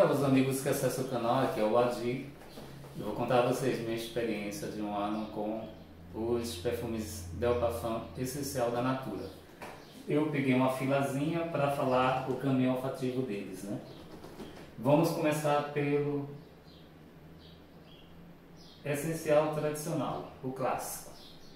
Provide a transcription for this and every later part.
para os amigos que acessam o canal, aqui é o Adi. Eu vou contar a vocês minha experiência de um ano com os perfumes Del Parfum Essencial da Natura. Eu peguei uma filazinha para falar o caminho olfativo deles, né? Vamos começar pelo essencial tradicional, o clássico.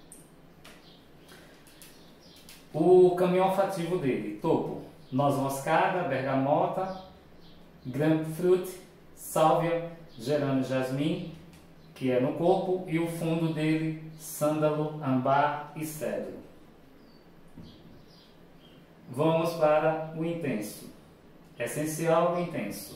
O caminho olfativo dele: topo, noz moscada, bergamota, grapefruit, sálvia, gerânio, jasmim, que é no corpo, e o fundo dele, sândalo, ambar e cedro. Vamos para o intenso, essencial e intenso.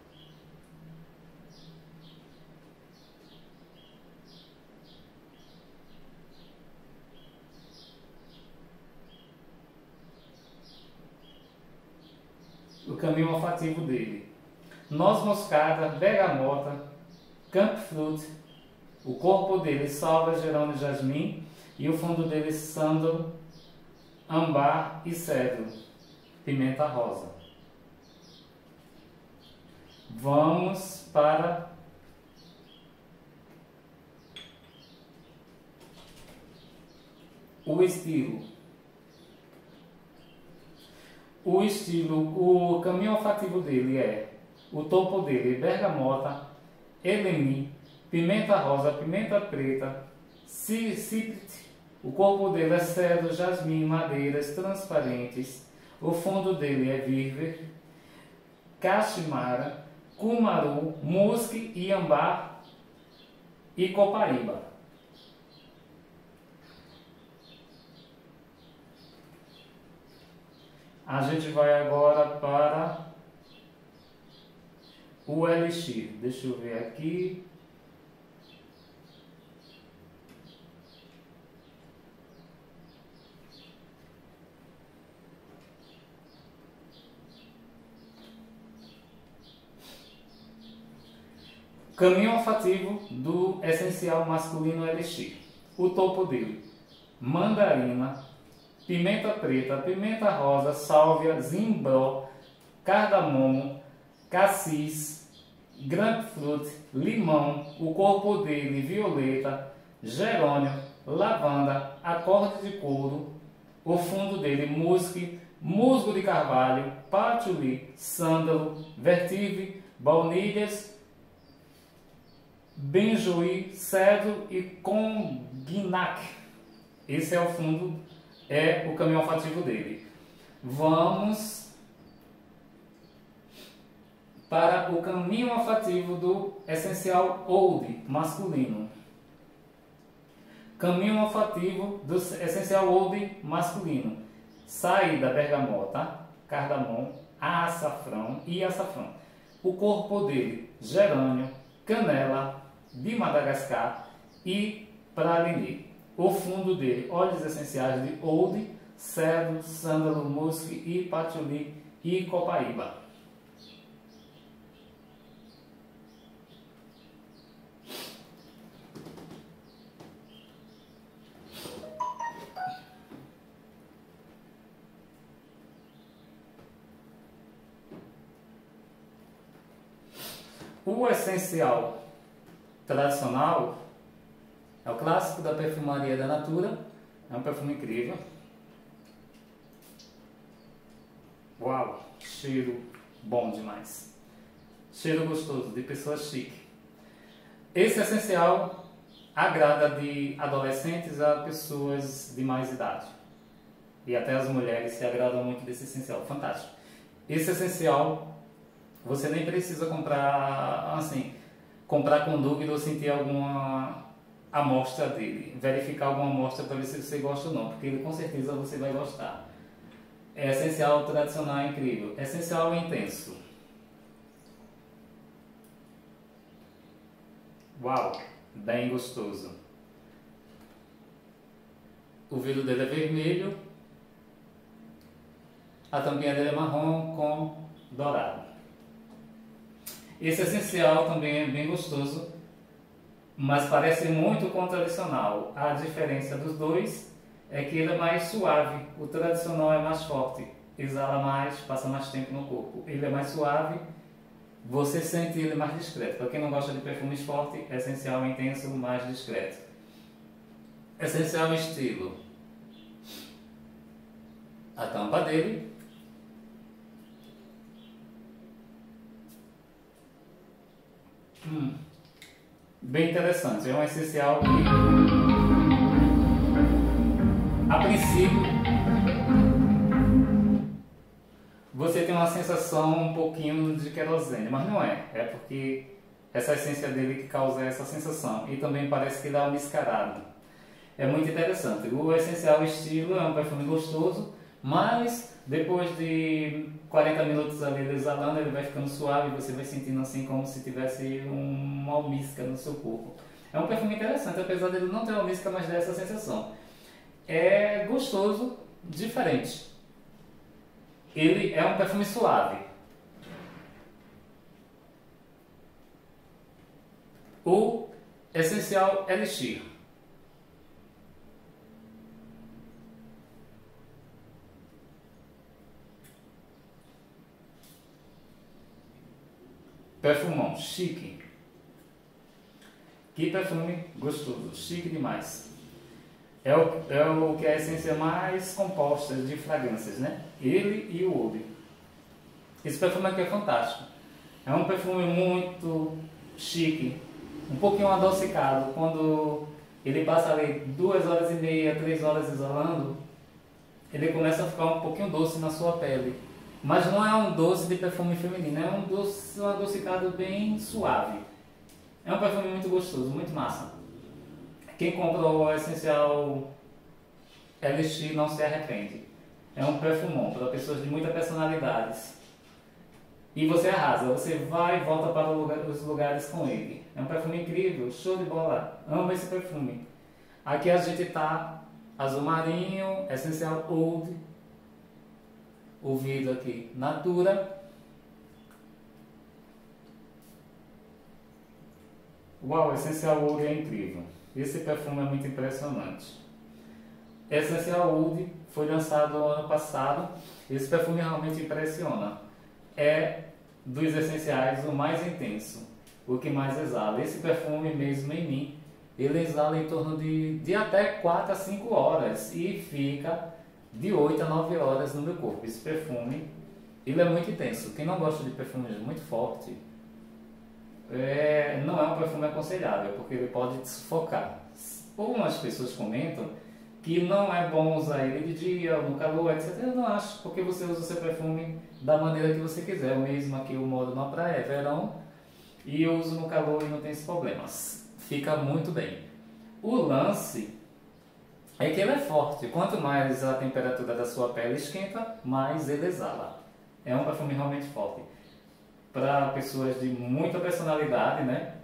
O caminho olfativo dele: noz moscada, bergamota, grapefruit, o corpo dele, sálvia, gerânio, jasmim, e o fundo dele, sândalo, ambar e cedro, pimenta rosa. Vamos para o estilo. O caminho olfativo dele é: o topo dele, bergamota, elemi, pimenta rosa, pimenta preta, ciprit, o corpo dele é cedro, jasmim, madeiras transparentes, o fundo dele é virve, cachimara, cumaru, musque e ambar e copaíba. A gente vai agora para o elixir. Deixa eu ver aqui. Caminho olfativo do essencial masculino elixir. O topo dele: mandarina, pimenta preta, pimenta rosa, sálvia, zimbro, cardamomo, cassis, grapefruit, limão, o corpo dele, violeta, gerânio, lavanda, acorde de couro, o fundo dele, musque, musgo de carvalho, patchouli, sândalo, vertive, baunilhas, benjoí, cedro e cognac. Esse é o fundo, é o caminho olfativo dele. Vamos para o caminho olfativo do essencial oud masculino. Caminho olfativo do essencial oud masculino: saída, bergamota, cardamomo, açafrão e açafrão. O corpo dele, gerânio, canela, de Madagascar e praline. O fundo dele, óleos essenciais de oud, cedro, sândalo, musque e patchouli e copaíba. O essencial tradicional é o clássico da perfumaria da Natura. É um perfume incrível. Uau, cheiro bom demais. Cheiro gostoso, de pessoa chique. Esse essencial agrada de adolescentes a pessoas de mais idade. E até as mulheres se agradam muito desse essencial. Fantástico. Esse essencial, você nem precisa comprar assim, comprar com dúvida ou sentir alguma amostra dele, verificar alguma amostra para ver se você gosta ou não, porque ele com certeza você vai gostar. É essencial tradicional, é incrível. Essencial é intenso. Uau, bem gostoso. O vidro dele é vermelho, a tampinha dele é marrom com dourado. Esse essencial também é bem gostoso, mas parece muito com o tradicional. A diferença dos dois é que ele é mais suave, o tradicional é mais forte, exala mais, passa mais tempo no corpo. Ele é mais suave você sente ele mais discreto. Para quem não gosta de perfumes fortes, essencial intenso, mais discreto. Essencial estilo. A tampa dele. Bem interessante. É um essencial que, a princípio, você tem uma sensação um pouquinho de querosene, mas não é. É porque essa essência dele que causa essa sensação. E também parece que dá um mascarado. É muito interessante. O essencial estilo é um perfume gostoso, mas depois de 40 minutos ali exalando, ele vai ficando suave e você vai sentindo assim como se tivesse uma almíscar no seu corpo. É um perfume interessante, apesar dele não ter almíscar, mas dá essa sensação. É gostoso, diferente. Ele é um perfume suave. O essencial Elixir. Perfumão, chique. Que perfume gostoso, chique demais. É o que é a essência mais composta de fragrâncias, né? Ele e o Oud. Esse perfume aqui é fantástico. É um perfume muito chique, um pouquinho adocicado. Quando ele passa ali 2 horas e meia, 3 horas exalando, ele começa a ficar um pouquinho doce na sua pele. Mas não é um doce de perfume feminino, é um doce, um adocicado bem suave. É um perfume muito gostoso, muito massa. Quem compra o essencial Elixir não se arrepende. É um perfumão para pessoas de muitas personalidades. E você arrasa, você vai e volta para os lugares com ele. É um perfume incrível, show de bola. Amo esse perfume. Aqui a gente tá azul marinho, essencial Oud. O vidro aqui, Natura. Uau, essencial Oud é incrível. Esse perfume é muito impressionante. Essencial Oud foi lançado ano passado. Esse perfume realmente impressiona. É dos essenciais o mais intenso, o que mais exala. Esse perfume mesmo em mim, ele exala em torno de até 4 a 5 horas e fica de 8 a 9 horas no meu corpo. Esse perfume, ele é muito intenso. Quem não gosta de perfumes muito fortes, não é um perfume aconselhável, porque ele pode te sufocar. Algumas pessoas comentam que não é bom usar ele de dia, no calor, etc. Eu não acho, porque você usa o seu perfume da maneira que você quiser. Eu mesmo aqui eu moro na praia, é verão, e eu uso no calor e não tem esses problemas. Fica muito bem. O lance é que ele é forte. Quanto mais a temperatura da sua pele esquenta, mais ele exala. É um perfume realmente forte. Para pessoas de muita personalidade, né?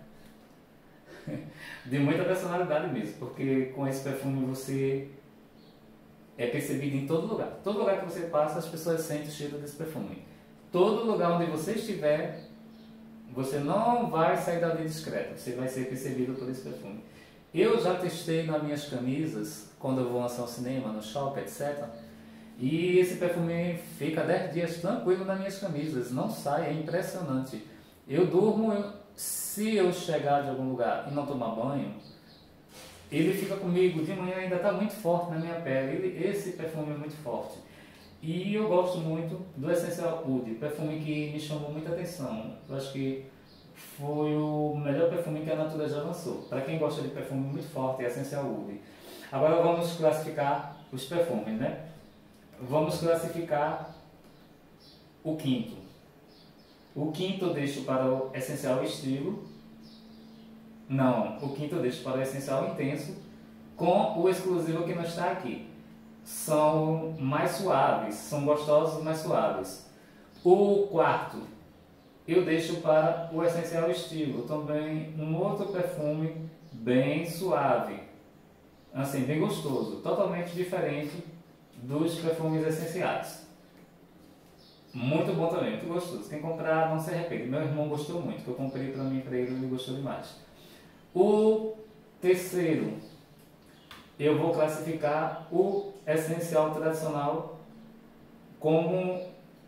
De muita personalidade mesmo, porque com esse perfume você é percebido em todo lugar. Todo lugar que você passa, as pessoas sentem o cheiro desse perfume. Todo lugar onde você estiver, você não vai sair dali discreto, você vai ser percebido por esse perfume. Eu já testei nas minhas camisas, quando eu vou lançar ao cinema, no shopping, etc. E esse perfume fica 10 dias tranquilo nas minhas camisas, não sai, é impressionante. Eu durmo, se eu chegar de algum lugar e não tomar banho, ele fica comigo, de manhã ainda está muito forte na minha pele. Esse perfume é muito forte. E eu gosto muito do Essencial Oud, perfume que me chamou muita atenção. Eu acho que foi o melhor perfume que a Natura já lançou. Para quem gosta de perfume muito forte, é Essencial Oud. Agora vamos classificar os perfumes, né? Vamos classificar o quinto. O quinto eu deixo para o essencial estilo. Não, o quinto eu deixo para o essencial intenso, com o exclusivo que não está aqui. São mais suaves, são gostosos, mais suaves. O quarto eu deixo para o essencial estilo, também um outro perfume bem suave, assim, bem gostoso, totalmente diferente dos perfumes essenciais. Muito bom também, muito gostoso. Quem comprar não se arrepende. Meu irmão gostou muito, que eu comprei para mim, para ele gostou demais. O terceiro, eu vou classificar o essencial tradicional como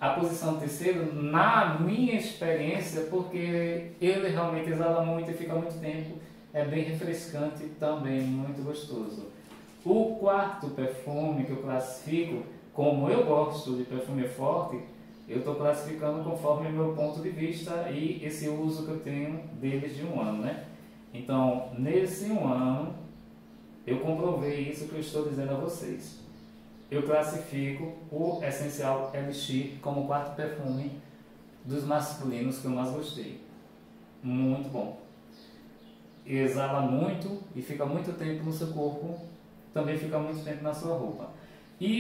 a posição terceiro, na minha experiência, porque ele realmente exala muito e fica muito tempo, é bem refrescante também, muito gostoso. O quarto perfume que eu classifico, como eu gosto de perfume forte, eu estou classificando conforme o meu ponto de vista e esse uso que eu tenho deles de um ano, né? Então, nesse um ano, eu comprovei isso que eu estou dizendo a vocês. Eu classifico o Essencial Elixir como o quarto perfume dos masculinos que eu mais gostei. Muito bom. Exala muito e fica muito tempo no seu corpo, também fica muito tempo na sua roupa. E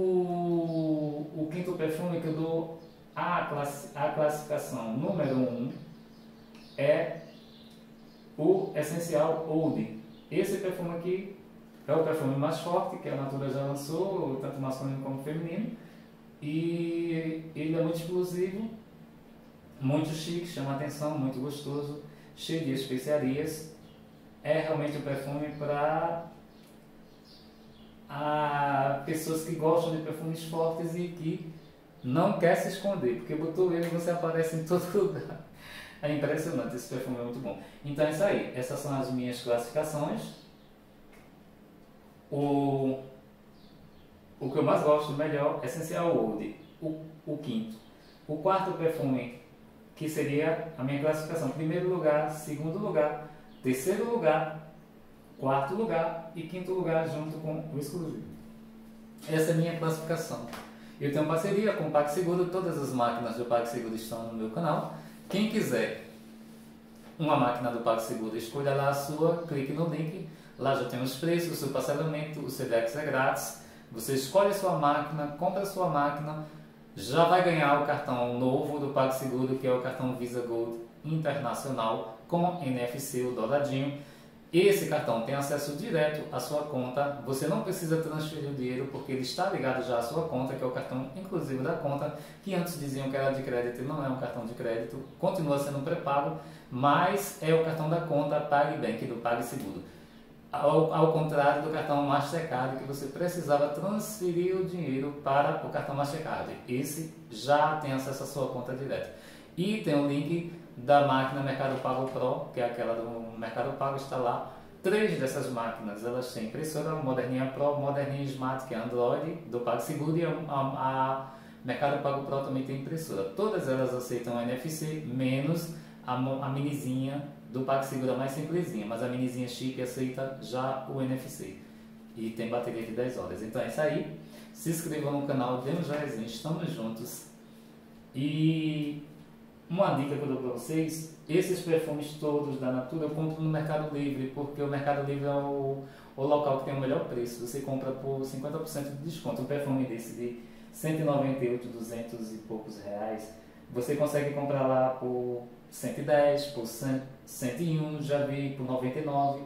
o quinto perfume que eu dou a classificação número 1 é o Essencial Oud. Esse perfume aqui é o perfume mais forte que a Natura já lançou, tanto masculino como feminino. E ele é muito explosivo, muito chique, chama a atenção, muito gostoso, cheio de especiarias. É realmente um perfume para pessoas que gostam de perfumes fortes e que não quer se esconder, porque botou ele e você aparece em todo lugar. É impressionante, esse perfume é muito bom. Então é isso aí, essas são as minhas classificações. O que eu mais gosto, melhor, Essencial Oud, o quinto. O quarto perfume, que seria a minha classificação: primeiro lugar, segundo lugar, terceiro lugar, quarto lugar e quinto lugar junto com o exclusivo. Essa é a minha classificação. Eu tenho parceria com o PagSeguro, todas as máquinas do PagSeguro estão no meu canal. Quem quiser uma máquina do PagSeguro, escolha lá a sua, clique no link, lá já tem os preços, o seu parcelamento, o Sedex é grátis. Você escolhe a sua máquina, compra a sua máquina, já vai ganhar o cartão novo do PagSeguro, que é o cartão Visa Gold Internacional com NFC, o douradinho. Esse cartão tem acesso direto à sua conta, você não precisa transferir o dinheiro porque ele está ligado já à sua conta, que é o cartão inclusive da conta, que antes diziam que era de crédito e não é um cartão de crédito, continua sendo pré-pago, mas é o cartão da conta PagBank, do PagSeguro. Ao contrário do cartão Mastercard, que você precisava transferir o dinheiro para o cartão Mastercard. Esse já tem acesso à sua conta direta. E tem o link da máquina Mercado Pago Pro, que é aquela do Mercado Pago, está lá. 3 dessas máquinas, elas têm impressora, Moderninha Pro, Moderninha Smart, que é Android, do PagSeguro, e a Mercado Pago Pro também tem impressora. Todas elas aceitam NFC, menos a minizinha do PagSeguro, mais simplesinha, mas a minizinha chique aceita já o NFC. E tem bateria de 10 horas. Então é isso aí. Se inscrevam no canal, dê um joinha, estamos juntos. E uma dica que eu dou para vocês: esses perfumes todos da Natura eu compro no Mercado Livre, porque o Mercado Livre é o local que tem o melhor preço. Você compra por 50% de desconto. Um perfume desse de 198, 200 e poucos reais, você consegue comprar lá por 110, por 101, já vi por 99.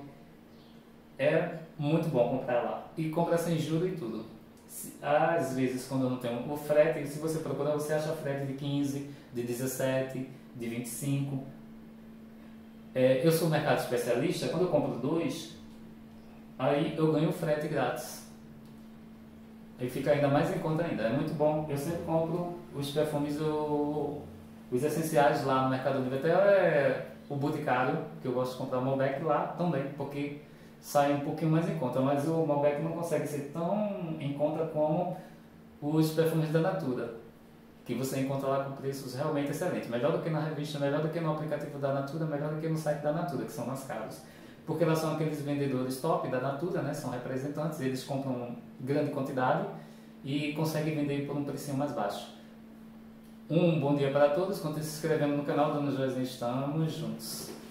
É muito bom comprar lá. E compra sem juros e tudo. Às vezes, quando eu não tenho o frete, se você procurar, você acha frete de 15, de 17, de 25. Eu sou mercado especialista, quando eu compro 2, aí eu ganho frete grátis. Aí fica ainda mais em conta ainda. É muito bom. Eu sempre compro os perfumes, os essenciais lá no Mercado Livre. Até o Boticário, que eu gosto de comprar o Malbec lá também, porque sai um pouquinho mais em conta, mas o Malbec não consegue ser tão em conta como os perfumes da Natura, que você encontra lá com preços realmente excelentes, melhor do que na revista, melhor do que no aplicativo da Natura, melhor do que no site da Natura, que são mais caros, porque elas são aqueles vendedores top da Natura, né? São representantes, eles compram grande quantidade e conseguem vender por um precinho mais baixo. Um bom dia para todos, continue se inscrevendo no canal, dando joinha, estamos juntos.